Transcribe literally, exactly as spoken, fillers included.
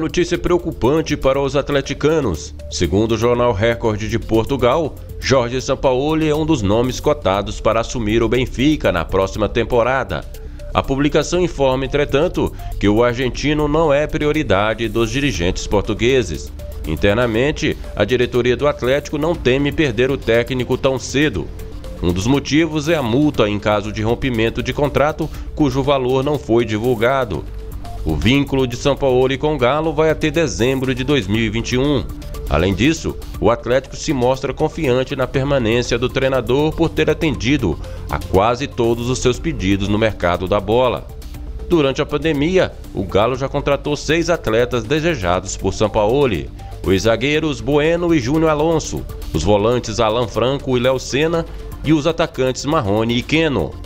notícia preocupante para os atleticanos. Segundo o jornal Record de Portugal, Jorge Sampaoli é um dos nomes cotados para assumir o Benfica na próxima temporada. A publicação informa, entretanto, que o argentino não é prioridade dos dirigentes portugueses. Internamente, a diretoria do Atlético não teme perder o técnico tão cedo. Um dos motivos é a multa em caso de rompimento de contrato, cujo valor não foi divulgado. O vínculo de Sampaoli com o Galo vai até dezembro de dois mil e vinte e um. Além disso, o Atlético se mostra confiante na permanência do treinador por ter atendido a quase todos os seus pedidos no mercado da bola. Durante a pandemia, o Galo já contratou seis atletas desejados por Sampaoli: os zagueiros Bueno e Júnior Alonso, os volantes Alan Franco e Léo Senna e os atacantes Marrone e Keno.